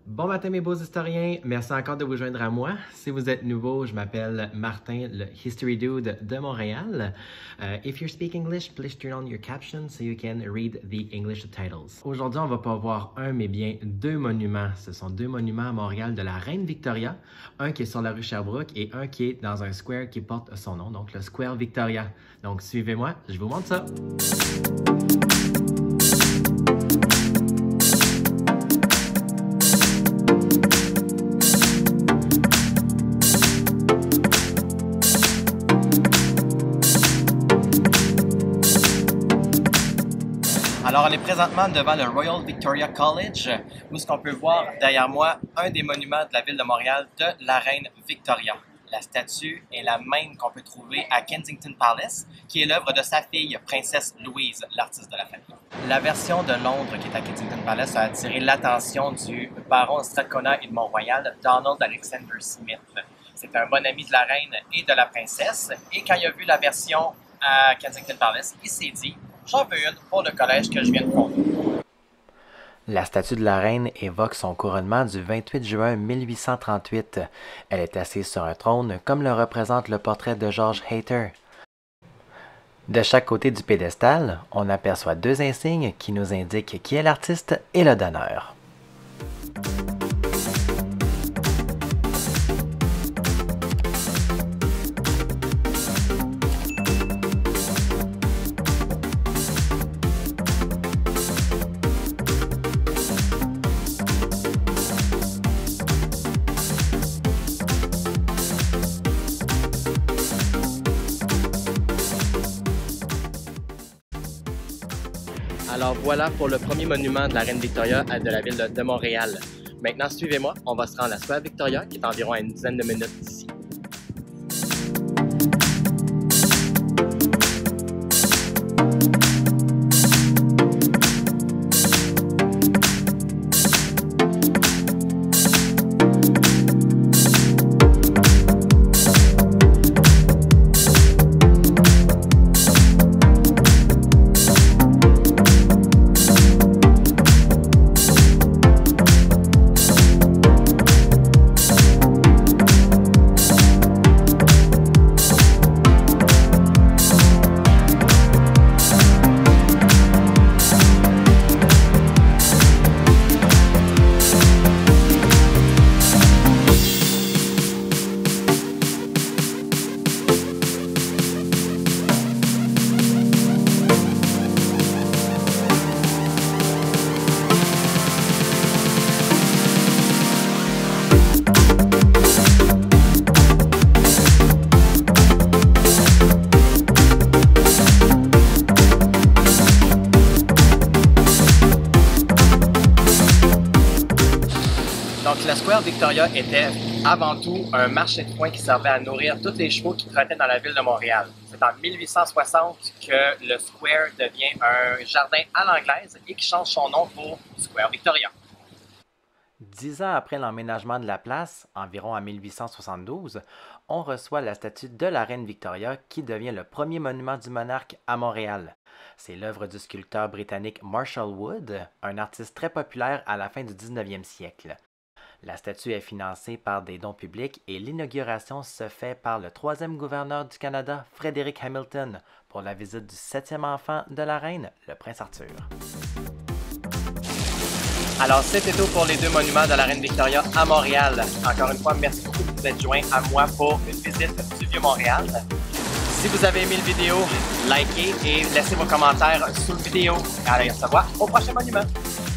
Bon matin mes beaux historiens, merci encore de vous joindre à moi. Si vous êtes nouveau, je m'appelle Martin, le History Dude de Montréal. If you speak English, please turn on your captions so you can read the English titles. Aujourd'hui, on va pas voir un, mais bien deux monuments. Ce sont deux monuments à Montréal de la Reine Victoria. Un qui est sur la rue Sherbrooke et un qui est dans un square qui porte son nom, donc le Square Victoria. Donc suivez-moi, je vous montre ça. Alors, on est présentement devant le Royal Victoria College, où ce qu'on peut voir derrière moi un des monuments de la ville de Montréal de la reine Victoria. La statue est la même qu'on peut trouver à Kensington Palace, qui est l'œuvre de sa fille, princesse Louise, l'artiste de la famille. La version de Londres qui est à Kensington Palace a attiré l'attention du baron Strathcona et de Mont-Royal, Donald Alexander Smith. C'est un bon ami de la reine et de la princesse, et quand il a vu la version à Kensington Palace, il s'est dit « J'en veux une pour le collège que je viens de fonder. » La statue de la reine évoque son couronnement du 28 juin 1838. Elle est assise sur un trône, comme le représente le portrait de George Hayter. De chaque côté du pédestal, on aperçoit deux insignes qui nous indiquent qui est l'artiste et le donneur. Alors voilà pour le premier monument de la reine Victoria de la ville de Montréal. Maintenant, suivez-moi, on va se rendre à la Square Victoria, qui est environ à une dizaine de minutes d'ici. Donc, la Square Victoria était avant tout un marché de foin qui servait à nourrir tous les chevaux qui trottaient dans la ville de Montréal. C'est en 1860 que le Square devient un jardin à l'anglaise et qui change son nom pour Square Victoria. 10 ans après l'emménagement de la place, environ en 1872, on reçoit la statue de la reine Victoria qui devient le premier monument du monarque à Montréal. C'est l'œuvre du sculpteur britannique Marshall Wood, un artiste très populaire à la fin du 19e siècle. La statue est financée par des dons publics et l'inauguration se fait par le troisième gouverneur du Canada, Frederick Hamilton, pour la visite du 7e enfant de la reine, le prince Arthur. Alors, c'était tout pour les deux monuments de la reine Victoria à Montréal. Encore une fois, merci beaucoup de vous être joints à moi pour une visite du Vieux-Montréal. Si vous avez aimé la vidéo, likez et laissez vos commentaires sous la vidéo. Allez, on se revoit au prochain monument.